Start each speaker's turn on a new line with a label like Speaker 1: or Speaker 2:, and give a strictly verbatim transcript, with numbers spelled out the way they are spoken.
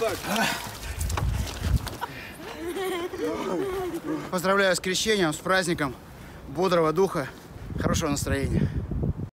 Speaker 1: так.
Speaker 2: Поздравляю с крещением, с праздником. Бодрого духа, хорошего настроения.